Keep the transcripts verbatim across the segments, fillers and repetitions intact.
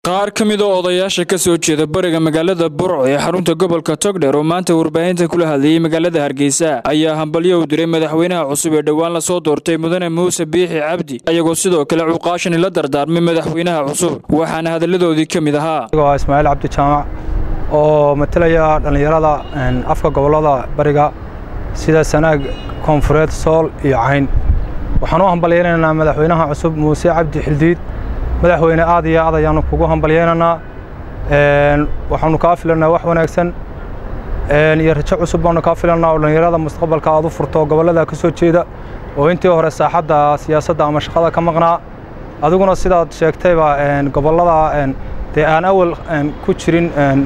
qaar ka mid ah odayaasha ka soo jeeda bariga magaalada Burco ee xarunta gobolka Togdheer oo maanta warbaahinta kula hadlayay magaalada Hargeysa ayaa hambalyo u diray madaxweynaha cusub ee dhawaan la soo doortay Mudane Muuse Biixi Cabdi ayagoo sidoo kale cuqaashan la dardaarmay madaxweynaha cusub waxaana hadaladoodii ka mid ahaa Ismaaciil Cabdi Jaamac oo matalaya dhalinyarada afka gobolada bariga sida Sanaag Koonfureed Sool iyo Cayn waxaan u hambalyeynaa madaxweynaha cusub Muuse Cabdi Xildiid madaxweyne aad iyo aad ayaan kugu hambalyeynaa een waxaanu ka filanaa wax wanaagsan een iyo rajo cusub baanu ka filanaa oo dhalinyarada mustaqbalka aad u furto gobolada ka soo jeeda oo intii hore saaxadda siyaasadda ama shaqada ka maqnaa adiguna sidaad sheegtayba een gobolada een de aan awal een ku jirin een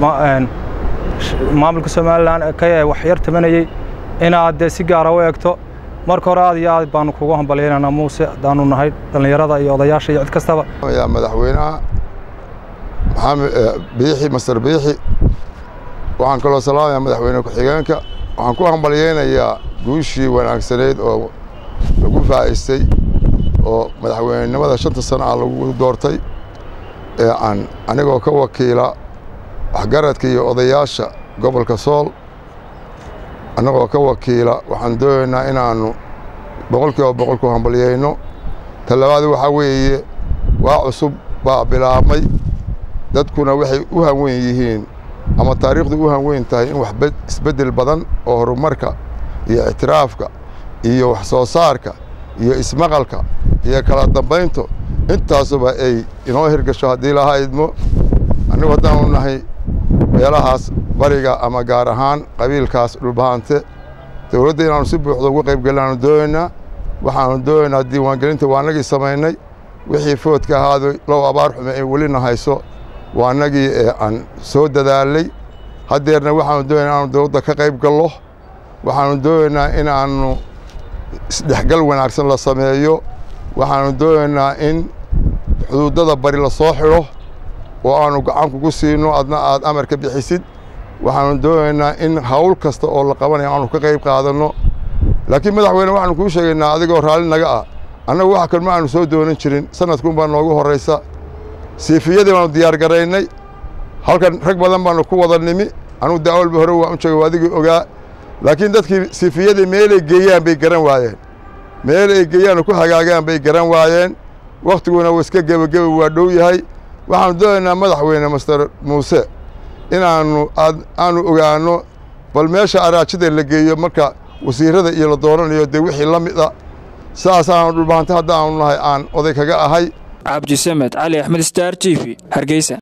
maamulka Soomaaliland ka wax yar tabanayay inaad si gaar ah u eegto marka hore aad iyo aad baan kugu hambalyeynaa Muuse daanu nahay dhalinyarada iyo odayaasha iyo cid kastaba yaa madaxweynaha maxamed Biixi Masar Biixi waxaan kaloo salaamayaa madaxweyne ku xigeenka waxaan ku hambalyeynayaa guushii wanaagsaneed oo lagu faa'iistay oo madaxweynenimada shanta sano ah lagu doortay ee aan anigoo ka wakiila waxgaradka iyo odayaasha gobolka Sool anagoo ka wakiila waxaan doonaynaa inaanu boqolkiiba boqol ku hambalyeyno talabaad waxa weeye waa cusub baa bilaabmay dadkuna waxay u hanweyn yihiin ama taariikhdu u hanweyn tahay in wax isbedel badan oo horumarka iyo ictiraafka iyo wax soo saarka iyo ismaqalka iyo kala dambeynto intaasuba ay inoo hirgasho haddii la haydmo anigu haddaan nahay meelahaas bariga ama gaar ahaan qabiilkaas dhulbaante dawladda inaanu si buuxda uga qayb galnaanu doonaynaa waxaanu doonaynaa diiwaangelinta waanagii samaynay wixii foodka ahaado low abaar xume ay welina hayso waanagii aan soo dadaalay haddeerna waxaanu doonaynaa inaanu dawladda ka qayb gallo waxaanu doonaynaa inaanu isdhexgal wanaagsan la sameeyo waxaanu doonaynaa in xuduudada bari la soo xidho oo aanu gacan kugu siino adna aad amar ka bixisid waxaanu doonaynaa in hawl kasta oo la qabanayo aanu ka qayb qaadanno laakiin madaxweyne waxaanu kuu sheegaynaa adigoo raalli naga ah annagu waxa kalma aanu soo doonan jirin sanadkuun baa noogu horraysa siifiyadii baanu diyaar garaynay halkan rag badan baanu ku wada nimi anugu daawalba hore waan u joogay waa adigii ogaa laakiin dadkii siifiyadii meelay geeyaan bay garan waayeen meel ay geeyaan ku hagaagaan bay garan waayeen wakhtiguna waa iska gebageba waa dhow yahay waxaanu doonaynaa madaxweyne master Muuse inaanu aanu ogaano bal meesha araajida la geeyo marka wasiirada iyo la dooranayo de wixii la mid ah saas aanu dhulbaanta hadda aanu nahay aan oday kaga ahay Cabdi Samed Ali Ahmed Star T V Hargeysa.